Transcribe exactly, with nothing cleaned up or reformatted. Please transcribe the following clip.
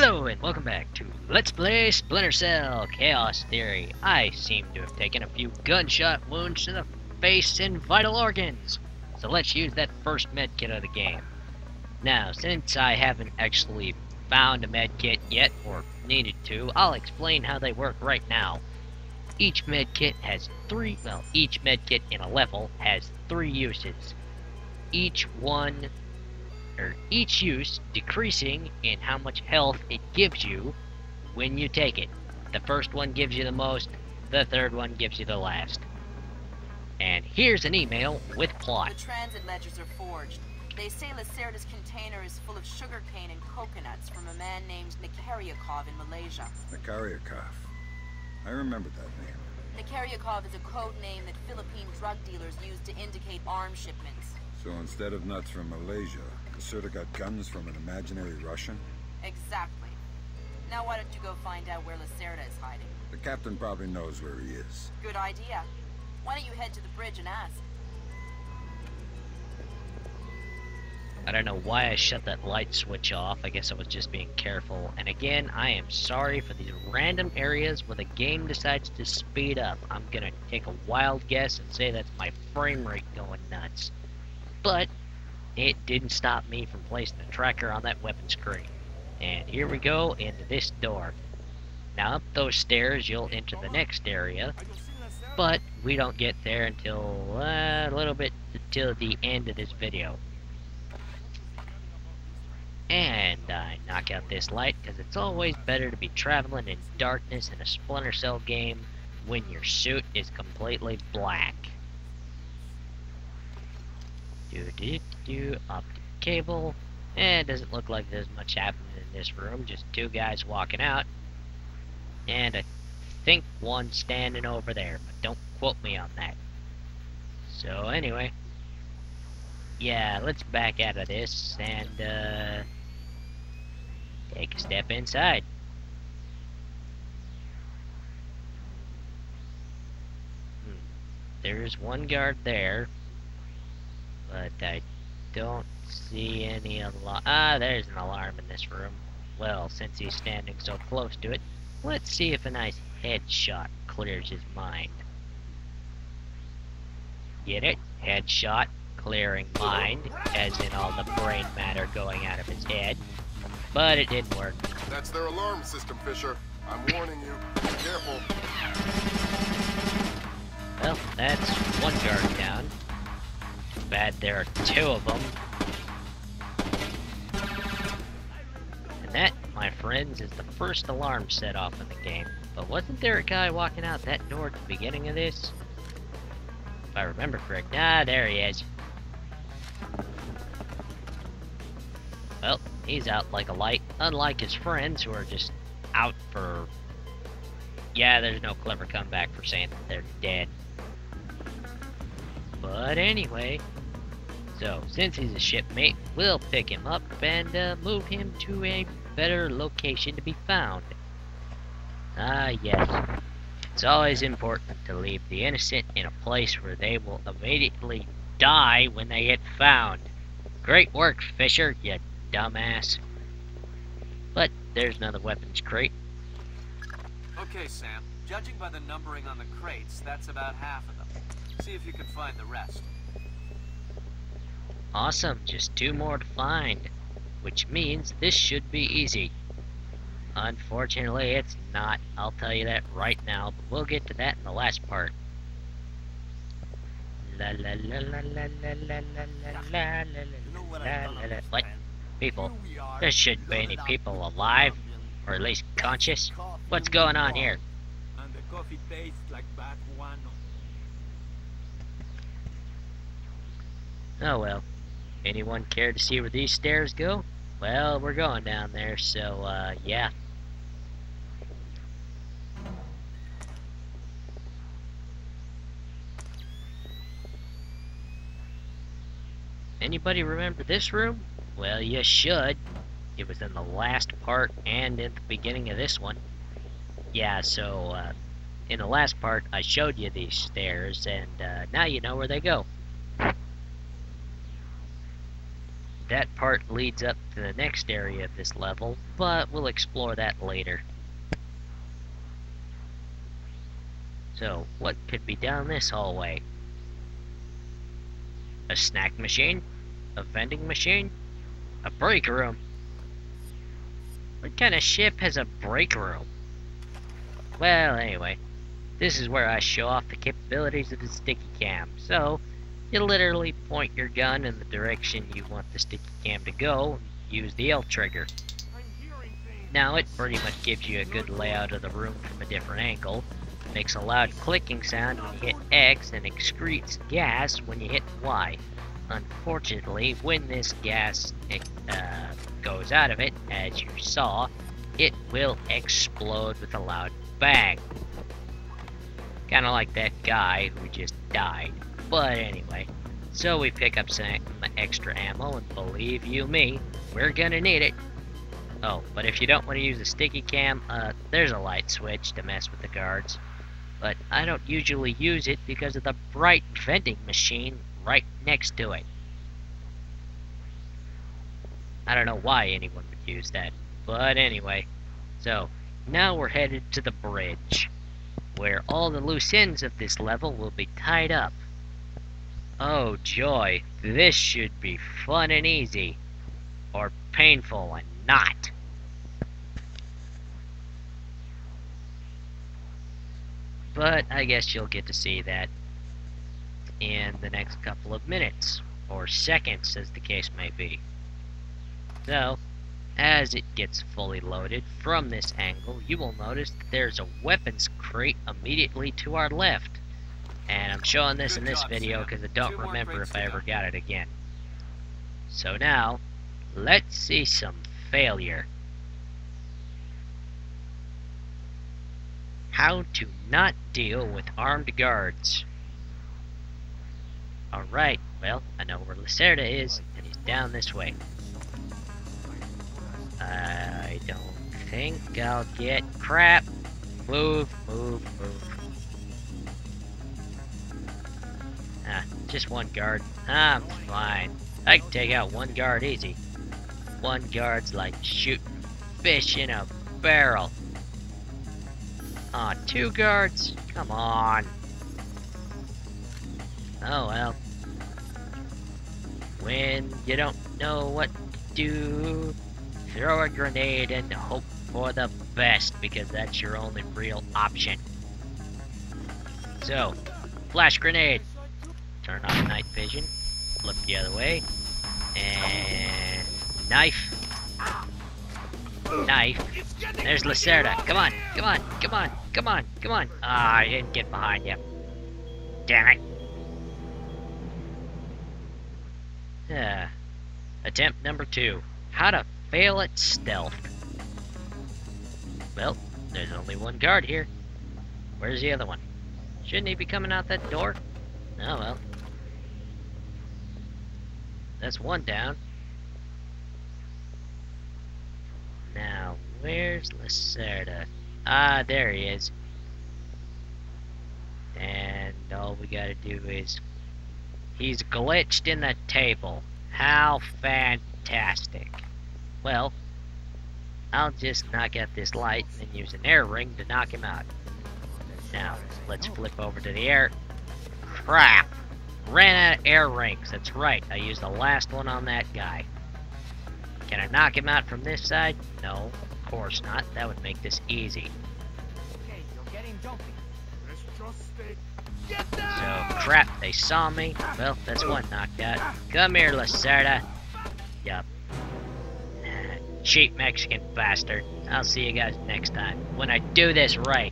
Hello and welcome back to Let's Play Splinter Cell Chaos Theory. I seem to have taken a few gunshot wounds to the face and vital organs, so let's use that first medkit of the game. Now, since I haven't actually found a medkit yet, or needed to, I'll explain how they work right now. Each medkit has three, well, each medkit in a level has three uses. Each one or each use decreasing in how much health it gives you when you take it. The first one gives you the most, the third one gives you the last. And here's an email with plot. The transit ledgers are forged. They say Lacerda's container is full of sugarcane and coconuts from a man named Nikaryakov in Malaysia. Nikaryakov. I remember that name. Nikaryakov is a code name that Philippine drug dealers use to indicate arms shipments. So instead of nuts from Malaysia, Lacerda got guns from an imaginary Russian? Exactly. Now why don't you go find out where Lacerda is hiding? The captain probably knows where he is. Good idea. Why don't you head to the bridge and ask? I don't know why I shut that light switch off. I guess I was just being careful. And again, I am sorry for these random areas where the game decides to speed up. I'm gonna take a wild guess and say that's my frame rate going nuts. But it didn't stop me from placing a tracker on that weapons crate. And here we go into this door. Now up those stairs you'll enter the next area, but we don't get there until uh, a little bit until the end of this video. And I knock out this light because it's always better to be traveling in darkness in a Splinter Cell game when your suit is completely black. Do do do optic cable. And it doesn't look like there's much happening in this room. Just two guys walking out. And I think one standing over there, but don't quote me on that. So anyway. Yeah, let's back out of this and uh take a step inside. Hmm. There's one guard there. But I don't see any alarm. Ah, there's an alarm in this room. Well, since he's standing so close to it, let's see if a nice headshot clears his mind. Get it? Headshot, clearing mind, as in all the brain matter going out of his head. But it didn't work. That's their alarm system, Fisher. I'm warning you. Be careful. Well, that's one guard down. Bad there are two of them. And that, my friends, is the first alarm set off in the game. But wasn't there a guy walking out that door at the beginning of this? If I remember correct. Ah, there he is. Well, he's out like a light, unlike his friends who are just out for... Yeah, there's no clever comeback for saying that they're dead. But anyway... So, since he's a shipmate, we'll pick him up and uh, move him to a better location to be found. Ah, yes. It's always important to leave the innocent in a place where they will immediately die when they get found. Great work, Fisher, you dumbass. But there's another weapons crate. Okay, Sam. Judging by the numbering on the crates, that's about half of them. See if you can find the rest. Awesome, just two more to find, which means this should be easy. Unfortunately, it's not. I'll tell you that right now, but we'll get to that in the last part. La la la la la la la la la la la la. What? People? There shouldn't be any people alive, or at least conscious. What's going on here? And the coffee tastes like bad guano. Oh well. Anyone care to see where these stairs go? Well, we're going down there, so, uh, yeah. Anybody remember this room? Well, you should. It was in the last part and in the beginning of this one. Yeah, so, uh, in the last part, I showed you these stairs, and, uh, now you know where they go. that part leads up to the next area of this level, but we'll explore that later. So, what could be down this hallway? A snack machine? A vending machine? A break room? What kind of ship has a break room? Well, anyway, this is where I show off the capabilities of the sticky cam. So, you literally point your gun in the direction you want the sticky cam to go, and use the L trigger. Now, it pretty much gives you a good layout of the room from a different angle, makes a loud clicking sound when you hit X, and excretes gas when you hit Y. Unfortunately, when this gas uh, goes out of it, as you saw, it will explode with a loud bang. Kinda like that guy who just died. But anyway, so we pick up some extra ammo, and believe you me, we're gonna need it. Oh, but if you don't want to use the sticky cam, uh, there's a light switch to mess with the guards. But I don't usually use it because of the bright vending machine right next to it. I don't know why anyone would use that, but anyway. So, now we're headed to the bridge, where all the loose ends of this level will be tied up. Oh joy, this should be fun and easy, or painful and not. But I guess you'll get to see that in the next couple of minutes, or seconds as the case may be. So, as it gets fully loaded from this angle, you will notice that there's a weapons crate immediately to our left. And I'm showing this in this video because I don't remember if I ever got it again. So now, let's see some failure. How to not deal with armed guards. Alright, well, I know where Lacerda is, and he's down this way. I don't think I'll get crap. Move, move, move. Ah, just one guard. I'm fine. I can take out one guard easy. One guard's like shooting fish in a barrel. Aw, oh, two guards? Come on. Oh well. When you don't know what to do, throw a grenade and hope for the best, because that's your only real option. So, flash grenade. Turn on night vision. Look the other way. And knife. Knife. There's Lacerda. Come on, come on, come on, come on, come on. Ah, I didn't get behind you. Damn it. Uh, attempt number two. How to fail at stealth. Well, there's only one guard here. Where's the other one? Shouldn't he be coming out that door? Oh well. That's one down. Now, where's Lacerda? Ah, there he is. And all we gotta do is... He's glitched in the table. How fantastic. Well, I'll just knock out this light and then use an air ring to knock him out. Now, let's flip over to the air. Crap! Ran out of air rings. That's right, I used the last one on that guy. Can I knock him out from this side? No, of course not. That would make this easy. Okay, you're getting jumpy. Let's just stay. So, crap, they saw me. Well, that's one knocked out. Come here, Lacerda. Yup. Cheap Mexican bastard. I'll see you guys next time, when I do this right.